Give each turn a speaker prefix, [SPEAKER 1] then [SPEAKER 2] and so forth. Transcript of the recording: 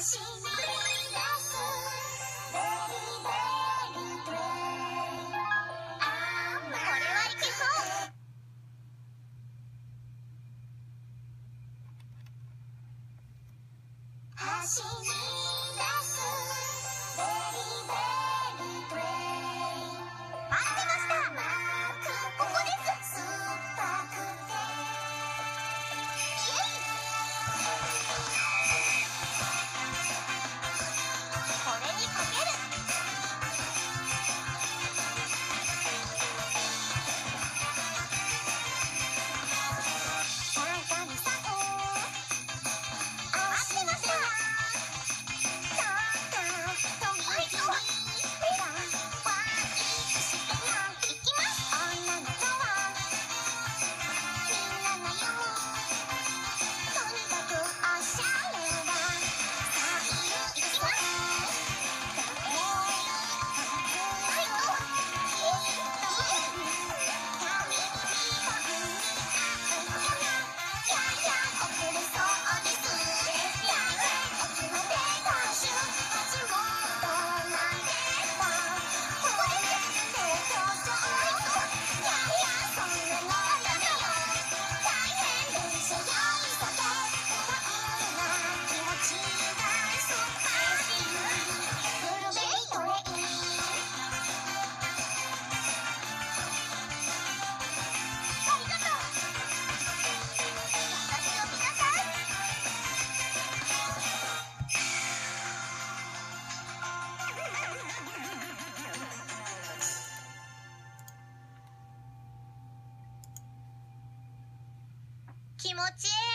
[SPEAKER 1] 走り出すベリーベリーブレイあーこれはいけそう走り出すベリーベリーブレイ待ってましたここです酸っぱくてイエイこれにかける中にさ待ってました気持ちいい